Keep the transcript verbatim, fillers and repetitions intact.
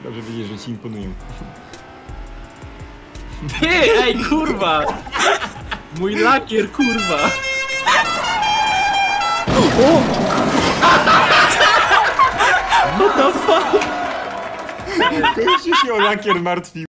Dobrze wiedzieć, że ci imponują. Ty, ej, kurwa! Mój lakier, kurwa! O! What the fuck? To już się o lakier martwi.